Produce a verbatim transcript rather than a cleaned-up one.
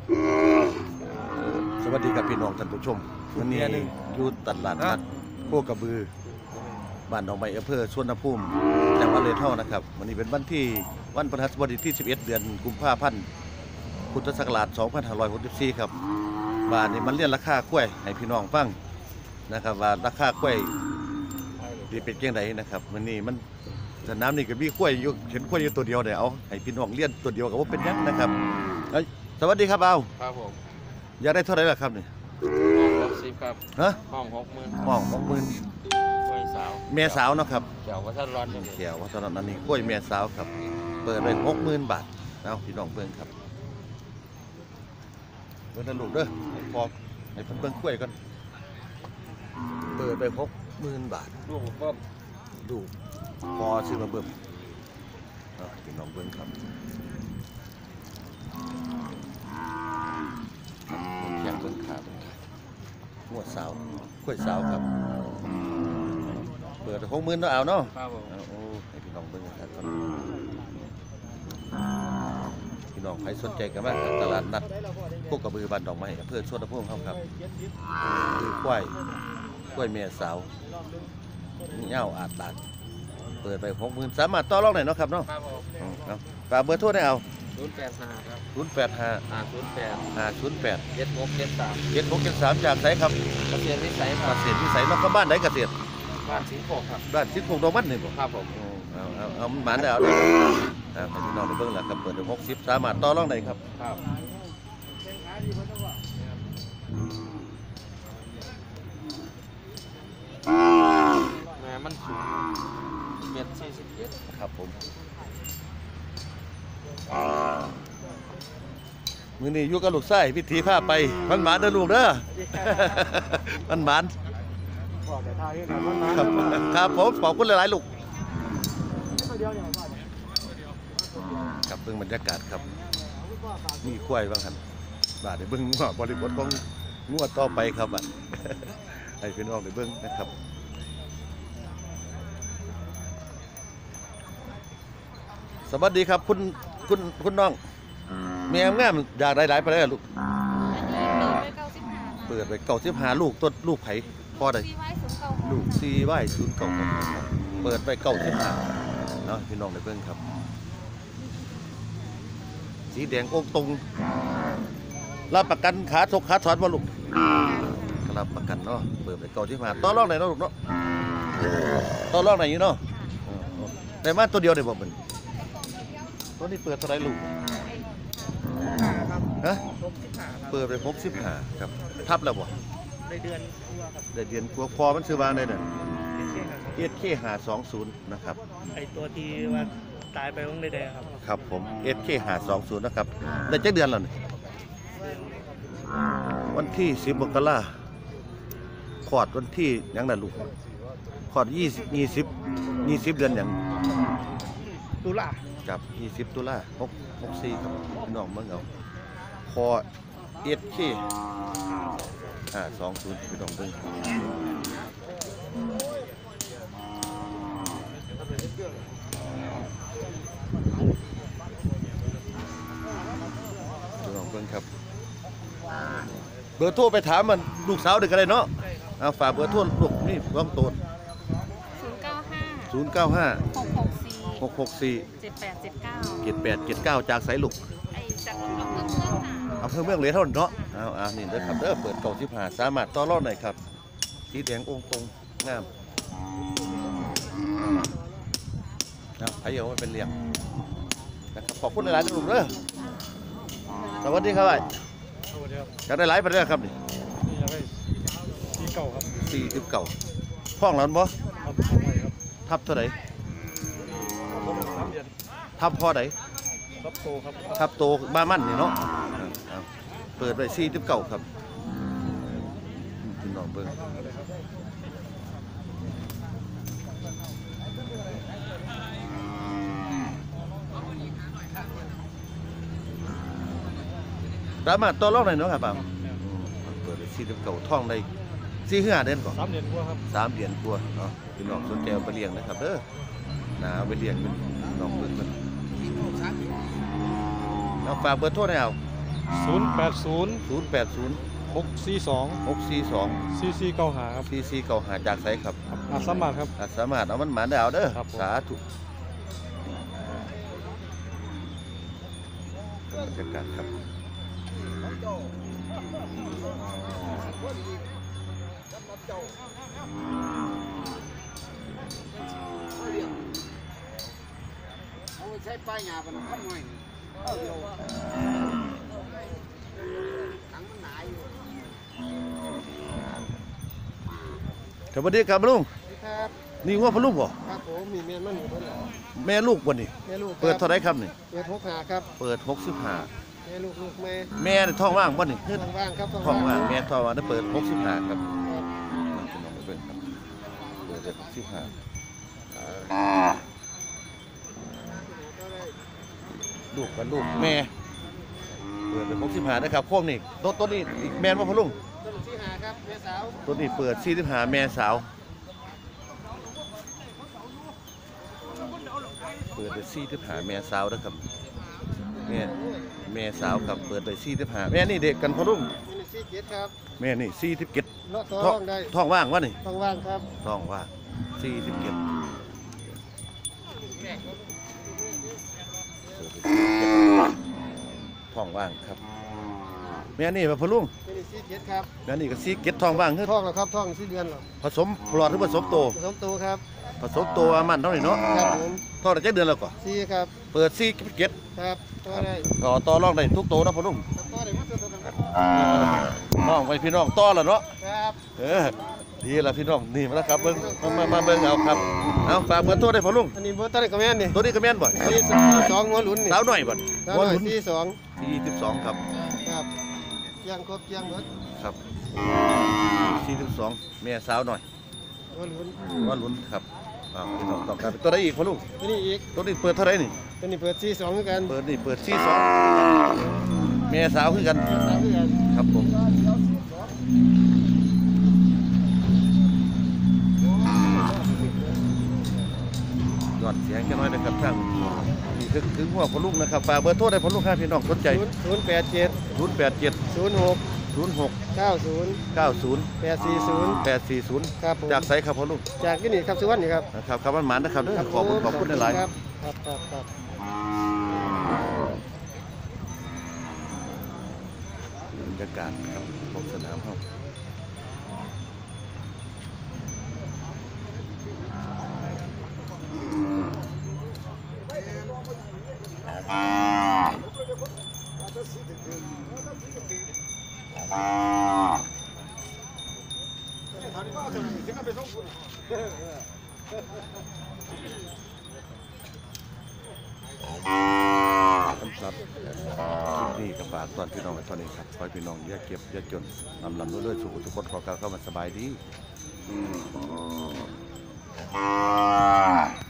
สวัสดีครับพี่น้องท่านผู้ชมวันนี้อยู่ตลาดนัดโคกระบือบ้านหนองไม้อำเภอสวนภูมิจังหวัดเลยเท่านะครับวันนี้เป็นวันที่วันพฤหัสบดีที่สิบเอ็ดเดือนกุมภาพันธ์พุทธศักราชสองพันห้าร้อยหกสิบสี่ครับบ้านนี้มันเรียนราคากล้วยให้พี่น้องฟังนะครับว่าราคากล้วยดีเป็นยังไงนะครับวันนี้มันสนามนี่ก็มีกล้วยอยู่เห็นกล้วยอยู่ตัวเดียวเนี่ยเอาให้พี่น้องเลี้ยนตัวเดียวกับว่าเป็นยังนะครับสวัสดีครับเอาครับผมอยากได้เท่าไหร่ล่ะครับนี่ห้องหกสิบครับฮะห้องหกหมื่นห้องหกหมื่นกล้วยสาวเมียสาวเนาะครับเขียววัฒนร้อนเขียววัฒนร้อนอันนี้กล้วยเมียสาวครับเปิดไปหกหมื่นบาทเอาพี่น้องเบิ่งครับเบิ่งนะลูกเด้อพอให้เพิ่นเบิ่งกล้วยก่อนเปิดไปหกหมื่นบาทลูกก็ดูพอซื้อมาเบิ่มเอาพี่น้องเบิ่งครับแข่งเบิ่งขาเป็นงวดสาวกล้วยสาวครับเปิดหกหมื่นเนาะเอาเนาะครับผมโอ้ให้พี่น้องเบิ่งครับพี่น้องใครสนใจกันบ้างตลาดนัดโคกระบือบ้านดอกไม้อำเภอสวนภูมิครับครับคือกล้วยกล้วยเมียสาวเง่าอาดลาดเปิดไปหกหมื่นสามารถต่อรองไหนเนาะครับเนาะครับผมเอาฝากเบอร์โทรได้เอาศูนย์แปดห้าครับศูนย์แปดห้าห้าศูนย์แปดห้าศูนย์แปดเจ็ดหกเจ็ดสามเจ็ดหกเจ็ดสามจากไสครับเกษตรวิสัยคเกรับษตรวิสัยนอกบ้านไหนเกษตรบ้านสิงห์โขกครับบ้านสิงห์โขกดอกมันนี่บ่ครับผมเอาเอาเอาหมันได้เอาได้ให้พี่น้องไปเบิ่งแล้วครับเปิดถึงหกสิบสามารถต่อรองได้ครับครับแม่มันสูงเมตรสี่สิบเจ็ดครับผมมื้อนี้อยู่กับลูกชายพิธีพาไปมันหมานเด้อลูกเด้อมันหมานครับครับผมขอบคุณหลายๆลูกครับเบิ่งบรรยากาศครับมีกล้วยบ้างครับบาดได้เบิ่งงัวบริบทของงัวต่อไปครับบัดให้พี่น้องได้เบิ่งนะครับสวัสดีครับคุณคุณคุณน้องแม่งามอยากได้หลายไปได้ลูกเปิดไปเก้าสิบห้าลูกต้นลูกไผ่พอได้ลูกซีไว้ศูนย์เก้าเปิดไปเก้าสิบห้าเนาะพี่น้องได้เบิ่งครับสีแดงโอ่งตรงรับประกันขาทกขาถอนบ่ลูกรับประกันเนาะเปิดไปเก้าสิบห้าต่อรองไหนเนาะลูกเนาะต่อรองไหนอยู่เนาะแต่มาตัวเดียวได้บ่เป็นตัวนี้เปิดเท่าไรลูกฮะเปิดไปหกสิบห้าครับทับแล้วบ่ได้เดือนกว่าครับได้เดือนกว่าพอมันซื้อวางได้เนี่ยเอสเคห้าสองศูนย์นะครับไอตัวที่ว่าตายไปต้องได้แดงครับครับผมเอสเคห้าสองศูนย์นะครับได้เจ็ดเดือนแล้วนี่วันที่สิบมกราขอดวันที่ยังน่ะลูกขอดยี่สิบยี่สิบยี่สิบเดือนอย่างตุลากับยี่สิบตุลาหกหกสี่ครับพี่น้องเมืองเอาคอเอสเคห้าสองศูนย์พี่น้องเมืองพี่น้องเมืองครับเบอร์โทรไปถามมันลูกสาวเด็กอะไรเนาะเอาฝากเบอร์โทรลูกนี่ร้องโตนศูนย์เก้าห้าศูนย์เก้าห้าหกหกสี่หกหกสี่เจ็ดแปดเจ็ดเก้าเจ็ดแปดเจ็ดเก้าจากไสลูกไอจากอำเภอเมืองค่ะอำเภอเมืองเลยเท่านั้นเนาะเอาอ่านี่เด้อครับเด้อเปิดเก้าสิบห้าสามารถต่อรองได้ครับสีแดงองค์ตรงงามนะใครเอาไว้เป็นเลี้ยงนะครับขอบคุณหลายๆลูกเด้อสวัสดีครับไอ้อยากได้หลายไปเรื่อยครับนี่อยากได้สี่เก่าครับสี่สิบเก่าห้องหลานบ่ทับเท่าไหร่ทับพอไหนทับโตครับทับโตบ้ามั่นนี่เนาะเปิดไปสี่สิบเก่าครับพี่น้องเบิ่งสามารถต่อรองได้เนาะครับป่าเปิดไปสี่สิบเก่าท่องได้สี่ห้าเดือนก่อนสามเดือนกว่าครับสามเดือนกว่าเนาะพี่น้องสนใจเอาไปเลี้ยงนะครับเด้อหนาไปเลี้ยงมันน้องเบิ่งมัน เอาฝากเบอร์โทรให้เอาศูนย์แปดศูนย์ศูนย์แปดศูนย์หกสี่สองหกสี่สองสี่สี่เก้าหาครับสี่สี่เก้าหาจากไสครับอาสามัครครับอ่ะสามารถเอามันหมาได้เอาเด้อครับผมสาธุบรรยากาศครับสวัสดีครับลุงครับนี่ว่าพะลุงบ่ครับผมมีเมียมันอยู่เพิ่นล่ะแม่ลูกบ่นี่แม่ลูกเปิดเท่าไรครับนี่เปิดหกหาครับเปิดหกสิบห้าแม่ลูกลูกแม่แม่นี่ท้องว่างบ่นี่คือท้องว่างครับท้องว่างแม่ท้องว่างได้เปิดหกสิบห้าครับครับพี่น้องเบิ่งครับเปิดได้หกสิบห้าลูกกับลูกแม่เปิดได้หกสิบห้านะครับพวกนี้ตัวตัวนี้อีกแม่นว่าพะลุงต้นที่หาครับแม่สาวตัวนี้เปิดสี่สิบห้าแม่สาวเปิดได้สี่สิบห้าแม่สาวนะครับแม่แม่สาวครับเปิดได้สี่สิบห้าแม่นี่เด็กกันพะลุงนี่สี่เจ็ดครับแม่นี่สี่สิบเจ็ดเลาะต่อท้อรง องได้ท้องว่างวะนี่ท้องว่างครับท้องว่างสี่สิบเจ็ดท้องว่างครับแม่นี่มาพะลุงนี่สี่เจ็ดครับแม่นี่ก็สี่เจ็ดท้องว่างคือท้องแล้วครับท้องสี่เดือนแล้วผสมปลอดหรือผสมโตผสมโตครับผสมโตอามันเท่านี้เนาะครับผมท้องได้เจ็ดเดือนแล้วก็สี่ครับเปิดสี่เจ็ดครับต่อได้ก็ต่อรองได้ทุกโตนะพะลุงครับต่อได้หมดตัวตัวครับน้องไปพี่น้องต่อแล้วเนาะครับเออดีละพี่น้องนี่มาแล้วครับเบิ่งมามามาเบิ่งเอาครับเอาฝากเบอร์โทรได้พะลุงอันนี้เบอร์ต้นก็แม่นนี่ตัวนี้ก็แม่นบ่สี่สองหัวหลุนนี่สาวหน่อยบ่สาวหัวหน่อหยลุนสี่สองสี่สิบสองครับครับเกียงครบเกียงหมดครับสี่สิบสองแม่สาวหน่อยหัวหลุนว่าลุ้นครับอ้าวพี่น้องต้องการตัวได้อีกพะลุงตัวนี้อีกตัวนี้เปิดเท่าไหรนี่ตัวนี้เปิดสี่สองเหมือนกันเปิดนี่เปิดสี่สองแม่สาวคือกันสามเหมือนกันครับผมยอดเสียงแค่น้อยนะครับท่านนี่คือคือหัวพะลุงนะครับฝากเบอร์โทรได้พะลุงครับพี่น้องสนใจศูนย์แปดเจ็ดศูนย์แปดเจ็ดศูนย์หกศูนย์หกเก้าศูนย์เก้าศูนย์แปดสี่ศูนย์แปดสี่ศูนย์ครับผมจากไซครับพะลุงจากที่นี่ครับสุวรรณนี่ครับนะครับคำมันหมานนะครับเด้อขอบคุณขอบคุณหลายครับครับครับครับๆบรรยากาศครับของสนามครับครับคลิปนี้กับฝากตอนพี่น้องไว้เท่านี้ครับขอให้พี่น้องอย่าเก็บอย่าจนลำลำเรื่อยๆสุขทุกคนขอการเข้ามาสบายดี